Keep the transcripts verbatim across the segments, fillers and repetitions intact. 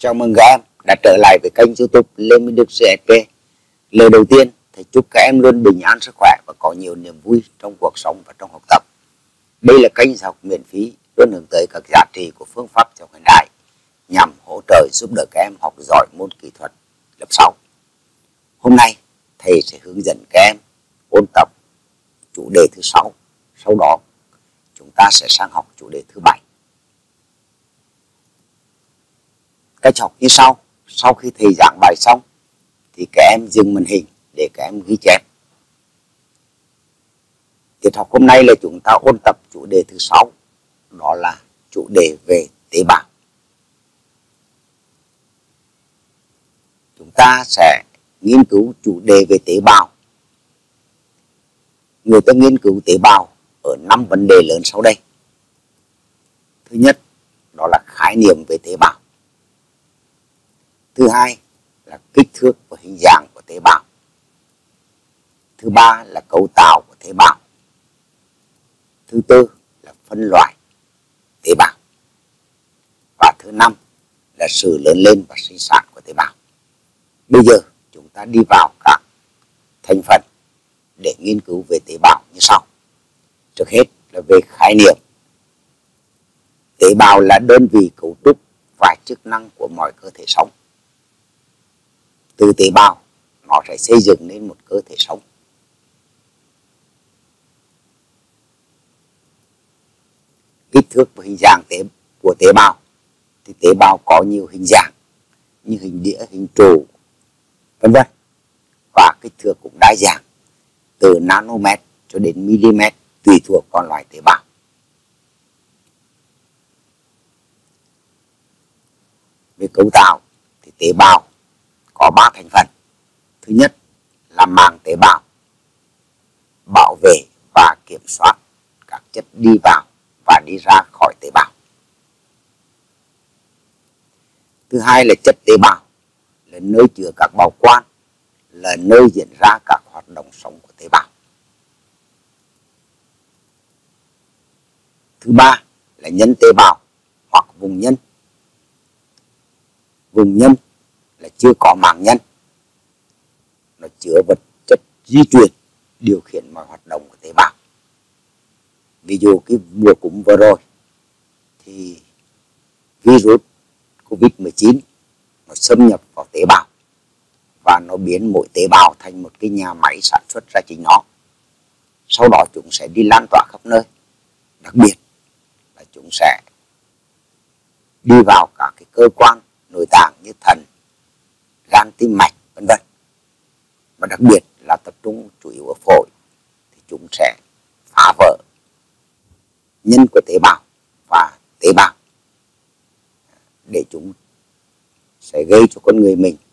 Chào mừng các em đã trở lại với kênh YouTube Lê Minh Đức xê ét pê. Lời đầu tiên, thầy chúc các em luôn bình an sức khỏe và có nhiều niềm vui trong cuộc sống và trong học tập. Đây là kênh học miễn phí luôn hướng tới các giá trị của phương pháp học hiện đại nhằm hỗ trợ giúp đỡ các em học giỏi môn kỹ thuật lớp sáu. Hôm nay thầy sẽ hướng dẫn các em ôn tập chủ đề thứ sáu. Sau đó chúng ta sẽ sang học chủ đề thứ bảy. Cách học như sau: sau khi thầy giảng bài xong thì các em dừng màn hình để các em ghi chép. Tiết học hôm nay là chúng ta ôn tập chủ đề thứ sáu, đó là chủ đề về tế bào. Chúng ta sẽ nghiên cứu chủ đề về tế bào. Người ta nghiên cứu tế bào ở năm vấn đề lớn sau đây. Thứ nhất, đó là khái niệm về tế bào. Thứ hai là kích thước và hình dạng của tế bào. Thứ ba là cấu tạo của tế bào. Thứ tư là phân loại tế bào. Và thứ năm là sự lớn lên và sinh sản của tế bào. Bây giờ chúng ta đi vào các thành phần để nghiên cứu về tế bào như sau. Trước hết là về khái niệm. Tế bào là đơn vị cấu trúc và chức năng của mọi cơ thể sống. Từ tế bào nó sẽ xây dựng nên một cơ thể sống. Kích thước và hình dạng tế của tế bào thì tế bào có nhiều hình dạng như hình đĩa, hình trụ, vân vân, và kích thước cũng đa dạng từ nanomet cho đến mm tùy thuộc vào loại tế bào. Về cấu tạo thì tế bào có ba thành phần. Thứ nhất là màng tế bào, bảo vệ và kiểm soát các chất đi vào và đi ra khỏi tế bào. Thứ hai là chất tế bào, là nơi chứa các bào quan, là nơi diễn ra các hoạt động sống của tế bào. Thứ ba là nhân tế bào hoặc vùng nhân. Vùng nhân là chưa có màng nhân, nó chứa vật chất di truyền điều khiển mọi hoạt động của tế bào. Ví dụ cái mùa cúm vừa rồi thì virus Covid mười chín nó xâm nhập vào tế bào và nó biến mỗi tế bào thành một cái nhà máy sản xuất ra chính nó. Sau đó chúng sẽ đi lan tỏa khắp nơi. Đặc biệt là chúng sẽ đi vào các cái cơ quan nội tạng như thận, gan, tim mạch, vân vân. Và đặc biệt là tập trung chủ yếu ở phổi thì chúng sẽ phá vỡ nhân của tế bào và tế bào để chúng sẽ gây cho con người mình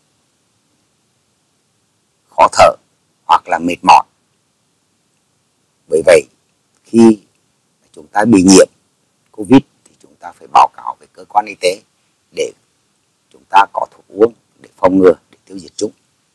khó thở hoặc là mệt mỏi. Bởi vậy khi chúng ta bị nhiễm Covid thì chúng ta phải báo cáo với cơ quan y tế để chúng ta có thuốc uống để phòng ngừa, để tiêu diệt chúng.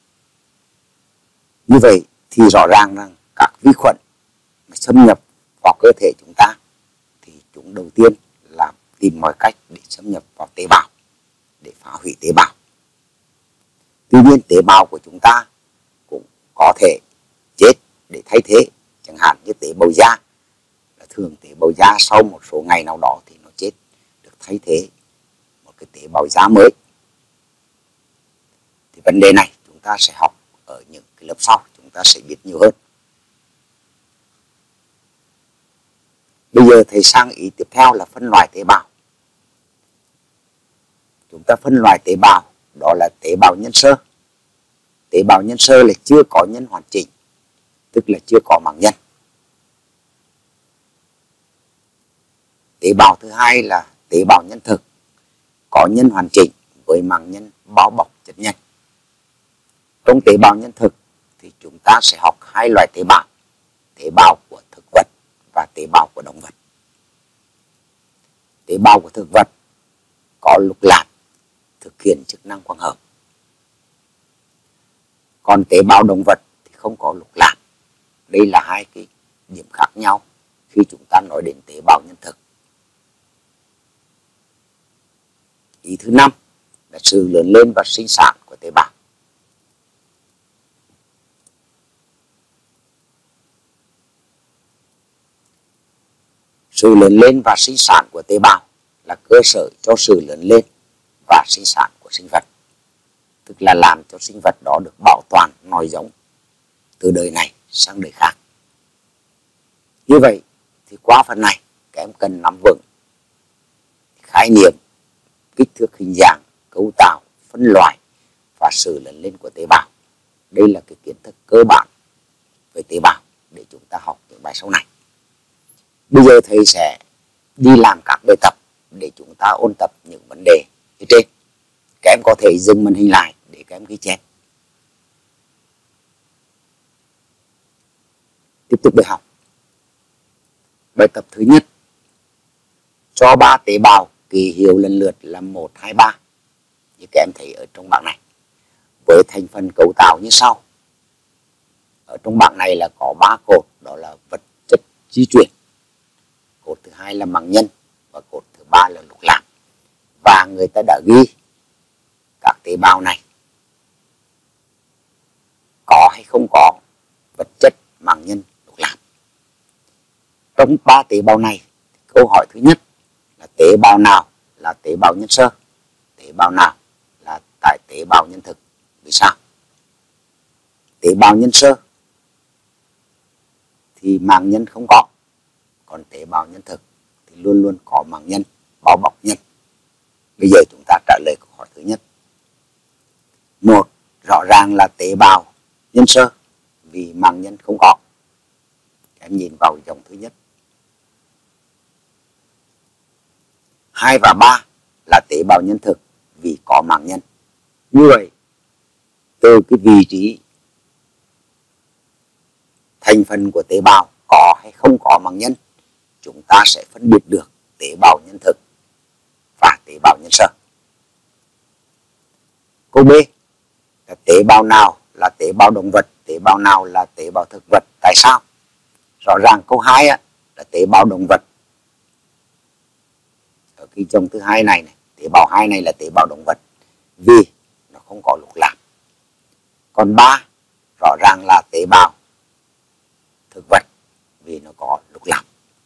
Như vậy thì rõ ràng rằng các vi khuẩn mà xâm nhập vào cơ thể chúng ta thì chúng đầu tiên là tìm mọi cách để xâm nhập vào tế bào, để phá hủy tế bào. Tuy nhiên tế bào của chúng ta cũng có thể chết để thay thế, chẳng hạn như tế bào da. Là thường tế bào da sau một số ngày nào đó thì nó chết, được thay thế một cái tế bào da mới. Thì vấn đề này chúng ta sẽ học ở những cái lớp sau, chúng ta sẽ biết nhiều hơn. Bây giờ thầy sang ý tiếp theo là phân loại tế bào. Chúng ta phân loại tế bào, đó là tế bào nhân sơ. Tế bào nhân sơ là chưa có nhân hoàn chỉnh, tức là chưa có màng nhân. Tế bào thứ hai là tế bào nhân thực, có nhân hoàn chỉnh với màng nhân bao bọc chất nhân. Trong tế bào nhân thực thì chúng ta sẽ học hai loại tế bào, tế bào của thực vật và tế bào của động vật. Tế bào của thực vật có lục lạp thực hiện chức năng quang hợp. Còn tế bào động vật thì không có lục lạp. Đây là hai cái điểm khác nhau khi chúng ta nói đến tế bào nhân thực. Ý thứ năm là sự lớn lên và sinh sản của tế bào. Sự lớn lên và sinh sản của tế bào là cơ sở cho sự lớn lên và sinh sản của sinh vật, tức là làm cho sinh vật đó được bảo toàn nòi giống từ đời này sang đời khác. Như vậy thì qua phần này các em cần nắm vững khái niệm, kích thước, hình dạng, cấu tạo, phân loại và sự lớn lên của tế bào. Đây là cái kiến thức cơ bản về tế bào để chúng ta học những bài sau này. Bây giờ thầy sẽ đi làm các bài tập để chúng ta ôn tập những vấn đề phía trên. Các em có thể dừng màn hình lại để các em ghi chép. Tiếp tục bài học. Bài tập thứ nhất. Cho ba tế bào ký hiệu lần lượt là một, hai, ba. Như các em thấy ở trong bảng này. Với thành phần cấu tạo như sau. Ở trong bảng này là có ba cột, đó là vật chất di chuyển. Cột thứ hai là màng nhân và cột thứ ba là lục lạc. Và người ta đã ghi các tế bào này có hay không có vật chất, màng nhân, lục lạc. Trong ba tế bào này, câu hỏi thứ nhất là tế bào nào là tế bào nhân sơ, tế bào nào là tại tế bào nhân thực. Vì sao? Tế bào nhân sơ thì màng nhân không có, còn tế bào nhân thực thì luôn luôn có màng nhân bao bọc nhân. Bây giờ chúng ta trả lời câu hỏi thứ nhất. Một, rõ ràng là tế bào nhân sơ vì màng nhân không có. Em nhìn vào dòng thứ nhất. Hai và ba là tế bào nhân thực vì có màng nhân. Như vậy, từ cái vị trí thành phần của tế bào có hay không có màng nhân, chúng ta sẽ phân biệt được tế bào nhân thực và tế bào nhân sơ. Câu B là tế bào nào là tế bào động vật, tế bào nào là tế bào thực vật. Tại sao? Rõ ràng câu hai là tế bào động vật. Ở cái dòng thứ hai này, này, tế bào hai này là tế bào động vật vì nó không có lục lạc. Còn ba rõ ràng là tế bào thực vật vì nó có lục lạc.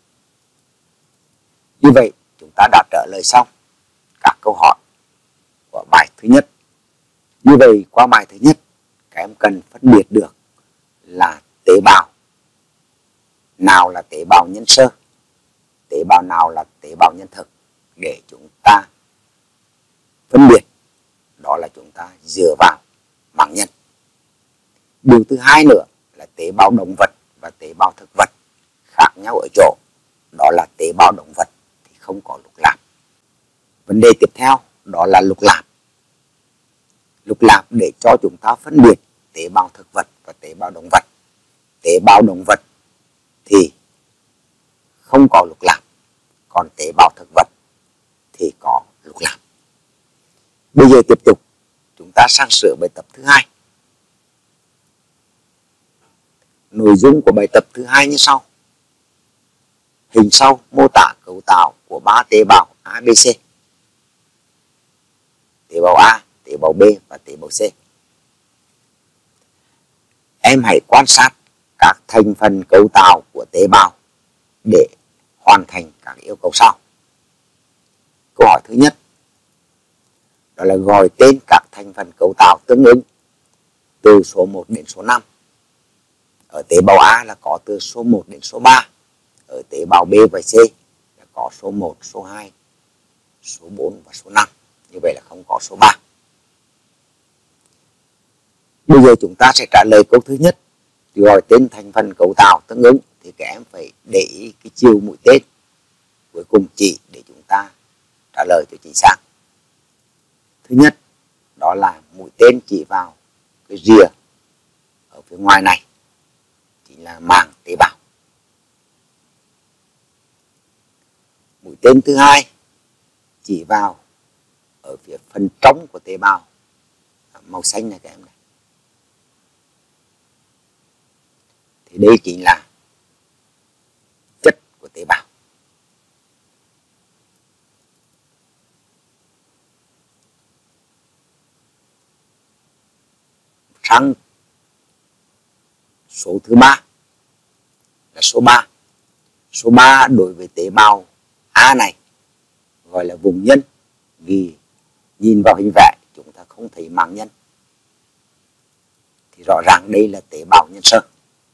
Như vậy chúng ta đã trả lời xong các câu hỏi của bài thứ nhất. Như vậy qua bài thứ nhất các em cần phân biệt được là tế bào nào là tế bào nhân sơ, tế bào nào là tế bào nhân thực để chúng ta phân biệt. Đó là chúng ta dựa vào màng nhân. Điều thứ hai nữa là tế bào động vật và tế bào thực vật khác nhau ở chỗ đó là tế bào động vật thì không có lục lạc. Vấn đề tiếp theo đó là lục lạc. Lục lạc để cho chúng ta phân biệt tế bào thực vật và tế bào động vật. Tế bào động vật thì không có lục lạc, còn tế bào thực vật thì có lục lạc. Bây giờ tiếp tục chúng ta sang sửa bài tập thứ hai. Nội dung của bài tập thứ hai như sau. Hình sau mô tả cấu tạo của ba tế bào a bê xê. Tế bào A, tế bào B và tế bào C. Em hãy quan sát các thành phần cấu tạo của tế bào để hoàn thành các yêu cầu sau. Câu hỏi thứ nhất đó là gọi tên các thành phần cấu tạo tương ứng từ số một đến số năm. Ở tế bào A là có từ số một đến số ba. Ở tế bào B và C là có số một, số hai, số bốn và số năm. Như vậy là không có số ba. Bây giờ chúng ta sẽ trả lời câu thứ nhất. Gọi tên thành phần cấu tạo tương ứng thì các em phải để ý cái chiều mũi tên cuối cùng chỉ để chúng ta trả lời cho chính xác. Thứ nhất đó là mũi tên chỉ vào cái rìa ở phía ngoài này, chính là màng tế bào. Mũi tên thứ hai chỉ vào ở phía phần trong của tế bào, màu xanh này các em này. Thì đây chính là chất của tế bào. Sang số thứ ba là số ba. Số ba đối với tế bào A này gọi là vùng nhân, vì nhìn vào hình vẽ chúng ta không thấy màng nhân, thì rõ ràng đây là tế bào nhân sơ.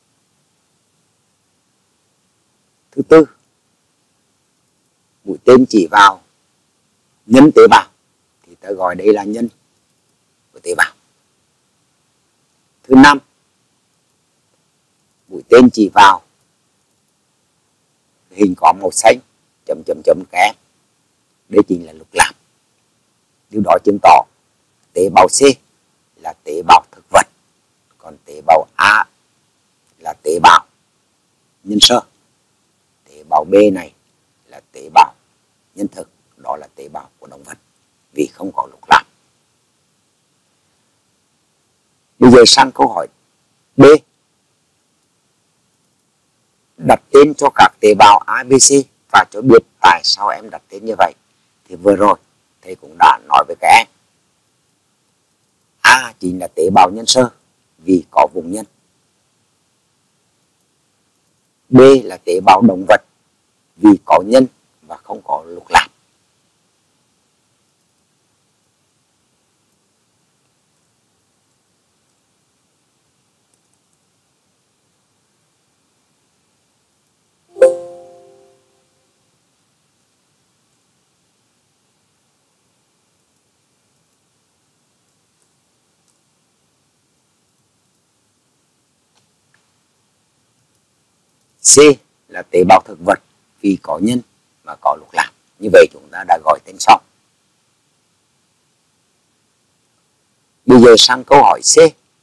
Thứ tư, mũi tên chỉ vào nhân tế bào thì ta gọi đây là nhân của tế bào. Thứ năm, mũi tên chỉ vào hình có màu xanh chấm chấm chấm kém, đây chính là lục lạp. Điều đó chứng tỏ tế bào C là tế bào thực vật, còn tế bào A là tế bào nhân sơ. Tế bào B này là tế bào nhân thực, đó là tế bào của động vật vì không có lục lạp. Bây giờ sang câu hỏi B. Đặt tên cho các tế bào A, B, C và cho biết tại sao em đặt tên như vậy. Thì vừa rồi thầy cũng đã nói với các em. A chính là tế bào nhân sơ vì có vùng nhân. B là tế bào động vật vì có nhân và không có lục lạp. C là tế bào thực vật vì có nhân và có lục lạp. Như vậy chúng ta đã gọi tên xong. Bây giờ sang câu hỏi C.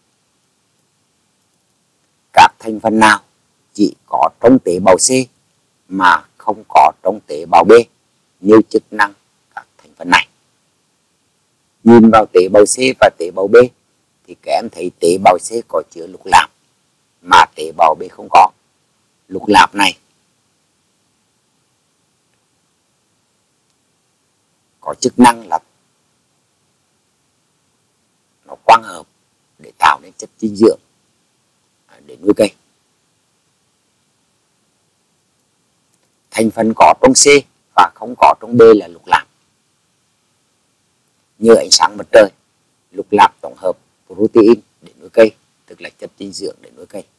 Các thành phần nào chỉ có trong tế bào C mà không có trong tế bào B, nêu chức năng các thành phần này. Nhìn vào tế bào C và tế bào B thì các em thấy tế bào C có chứa lục lạp mà tế bào B không có. Lục lạp này có chức năng là nó quang hợp để tạo nên chất dinh dưỡng để nuôi cây. Thành phần có trong C và không có trong B là lục lạp. Nhờ ánh sáng mặt trời, lục lạp tổng hợp protein để nuôi cây, tức là chất dinh dưỡng để nuôi cây.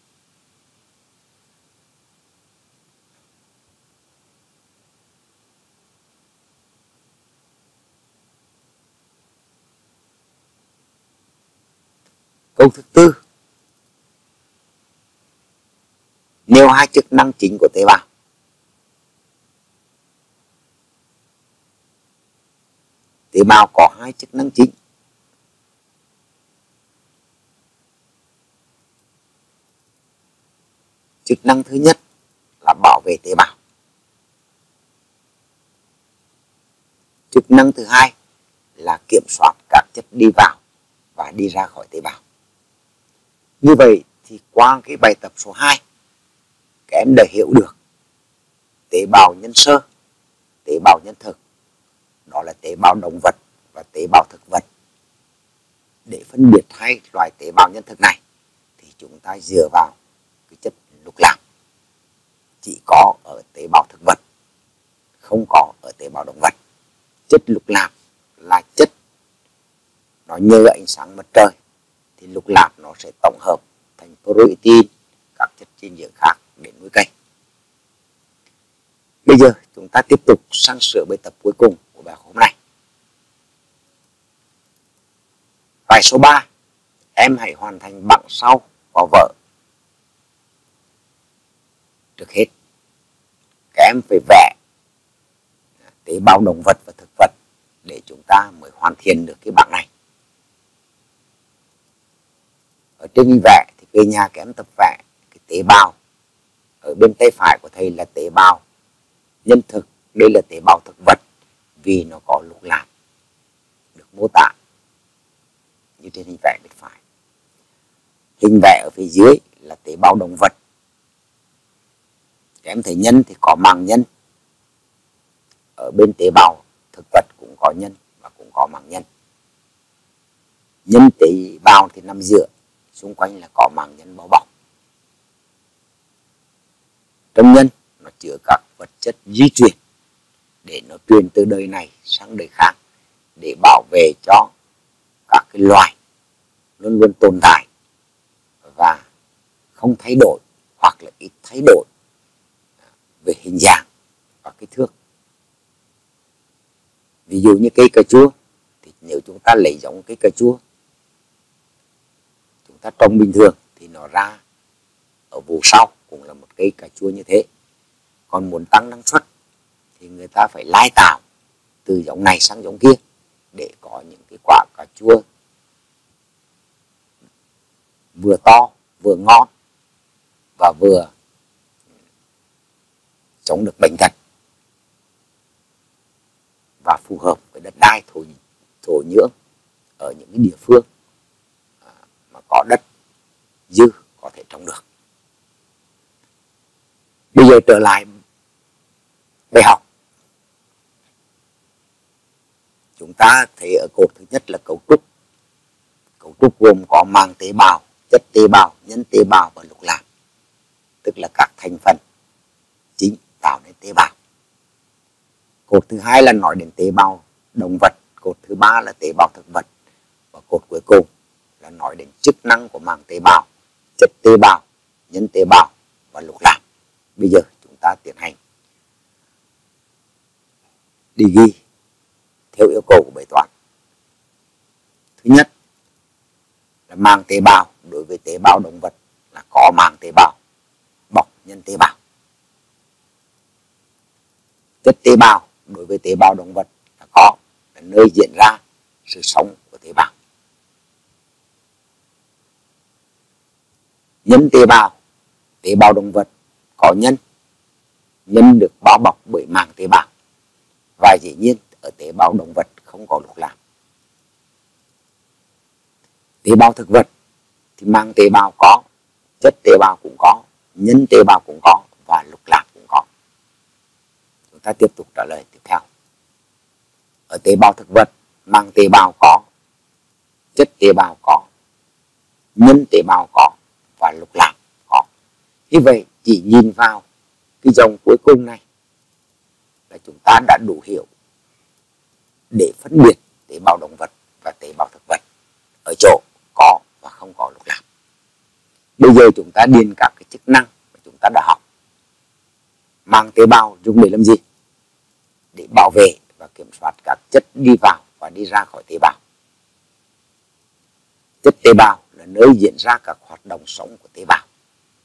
Câu thứ tư. Nêu hai chức năng chính của tế bào. Tế bào có hai chức năng chính. Chức năng thứ nhất là bảo vệ tế bào. Chức năng thứ hai là kiểm soát các chất đi vào và đi ra khỏi tế bào. Như vậy thì qua cái bài tập số hai, các em đã hiểu được tế bào nhân sơ, tế bào nhân thực, đó là tế bào động vật và tế bào thực vật. Để phân biệt hai loại tế bào nhân thực này thì chúng ta dựa vào cái chất lục lạp chỉ có ở tế bào thực vật, không có ở tế bào động vật. Chất lục lạp là chất nó nhờ ánh sáng mặt trời thì lục lạp nó sẽ tổng hợp thành protein, các chất dinh dưỡng khác để nuôi cây. Bây giờ chúng ta tiếp tục sang sửa bài tập cuối cùng của bài học hôm nay. Bài số ba, em hãy hoàn thành bảng sau vào vở. Trước hết, các em phải vẽ tế bào động vật và thực vật để chúng ta mới hoàn thiện được cái bảng này. Ở trên hình vẽ thì về nhà các em tập vẽ cái tế bào. Ở bên tay phải của thầy là tế bào nhân thực, đây là tế bào thực vật vì nó có lục lạp được mô tả như trên hình vẽ bên phải. Hình vẽ ở phía dưới là tế bào động vật. Các em thấy nhân thì có màng nhân. Ở bên tế bào thực vật cũng có nhân và cũng có màng nhân. Nhân tế bào thì nằm giữa, xung quanh là có màng nhân bao bọc. Trong nhân nó chứa các vật chất di truyền để nó truyền từ đời này sang đời khác, để bảo vệ cho các cái loài luôn luôn tồn tại và không thay đổi hoặc là ít thay đổi về hình dạng và kích thước. Ví dụ như cây cà chua thì nếu chúng ta lấy giống cây cà chua chúng ta trồng bình thường thì nó ra ở vụ sau cũng là một cây cà chua như thế. Còn muốn tăng năng suất thì người ta phải lai tạo từ giống này sang giống kia để có những cái quả cà chua vừa to vừa ngon và vừa chống được bệnh tật và phù hợp với đất đai thổ, thổ nhưỡng ở những cái địa phương mà có đất dư có thể trồng được. Bây giờ trở lại bài học, chúng ta thấy ở cột thứ nhất là cấu trúc. Cấu trúc gồm có màng tế bào, chất tế bào, nhân tế bào và lục lạc, tức là các thành phần chính tạo nên tế bào. Cột thứ hai là nói đến tế bào động vật, cột thứ ba là tế bào thực vật, và cột cuối cùng là nói đến chức năng của màng tế bào, chất tế bào, nhân tế bào và lục lạc. Bây giờ chúng ta tiến hành đi ghi theo yêu cầu của bài toán. Thứ nhất là màng tế bào đối với tế bào động vật là có màng tế bào bọc nhân tế bào. Chất tế bào đối với tế bào động vật là có, là nơi diễn ra sự sống của tế bào. Nhân tế bào, tế bào động vật có nhân, nhân được bao bọc bởi màng tế bào, và dĩ nhiên ở tế bào động vật không có lục lạc. Tế bào thực vật thì màng tế bào có, chất tế bào cũng có, nhân tế bào cũng có và lục lạc cũng có. Chúng ta tiếp tục trả lời tiếp theo. Ở tế bào thực vật, màng tế bào có, chất tế bào có, nhân tế bào có và lục lạc có. Như vậy chỉ nhìn vào cái dòng cuối cùng này là chúng ta đã đủ hiểu để phân biệt tế bào động vật và tế bào thực vật ở chỗ có và không có lục lạc. Bây giờ chúng ta điền các cái chức năng mà chúng ta đã học. Màng tế bào dùng để làm gì? Để bảo vệ và kiểm soát các chất đi vào và đi ra khỏi tế bào. Chất tế bào là nơi diễn ra các hoạt động sống của tế bào.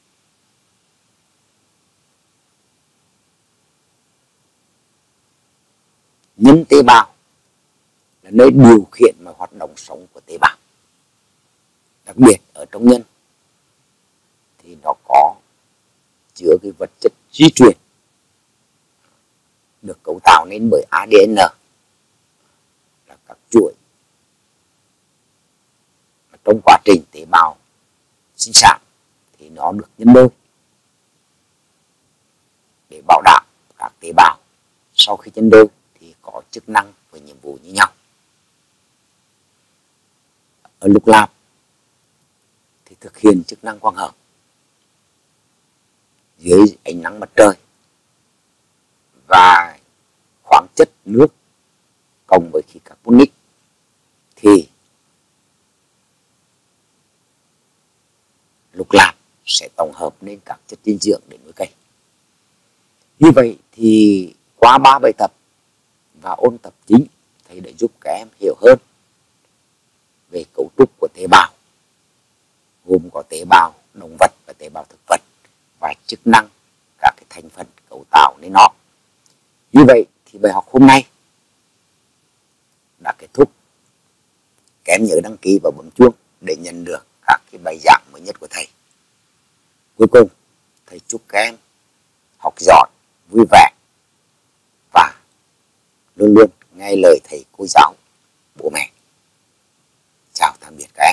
Nhân tế bào là nơi điều khiển và hoạt động sống của tế bào. Đặc biệt ở trong nhân thì nó có chứa cái vật chất di truyền được cấu tạo nên bởi a đê en là các chuỗi. Trong quá trình tế bào sinh sản thì nó được nhân đôi để bảo đảm các tế bào sau khi nhân đôi thì có chức năng và nhiệm vụ như nhau. Ở lục lạc thì thực hiện chức năng quang hợp dưới ánh nắng mặt trời, và khoáng chất nước cộng với khí carbonic thì lục lạc sẽ tổng hợp nên các chất dinh dưỡng để nuôi cây. Như vậy thì qua ba bài tập và ôn tập chính, thầy đã giúp các em hiểu hơn về cấu trúc của tế bào, gồm có tế bào động vật và tế bào thực vật, và chức năng các cái thành phần cấu tạo nên nó. Như vậy thì bài học hôm nay đã kết thúc. Các em nhớ đăng ký và bấm chuông để nhận được các cái bài giảng mới nhất của thầy. Cuối cùng, thầy chúc các em học giỏi, vui vẻ và luôn luôn nghe lời thầy cô giáo, bố mẹ. Chào tạm biệt các em.